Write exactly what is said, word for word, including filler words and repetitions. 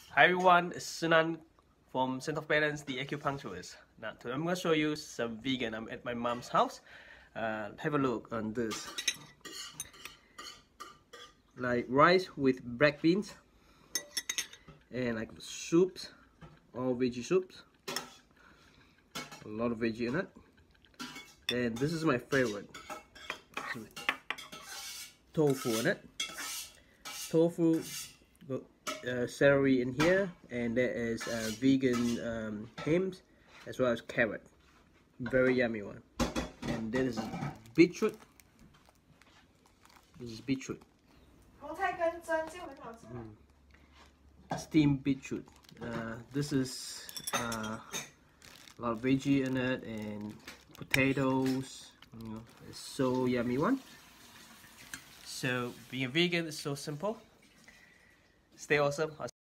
Hi everyone, it's Szenan from Szenan-Balance, the acupuncturist. Now today I'm going to show you some vegan. I'm at my mom's house. Uh, have a look on this. Like rice with black beans and like soups, all veggie soups. A lot of veggie in it. And this is my favorite. Tofu in it. Tofu. Uh, celery in here, and there is uh, vegan um, hams as well as carrot. Very yummy one. And there is beetroot. This is beetroot. Mm. Steamed beetroot. Uh, this is uh, a lot of veggie in it and potatoes. You know, it's so yummy one. So being a vegan is so simple. Stay awesome.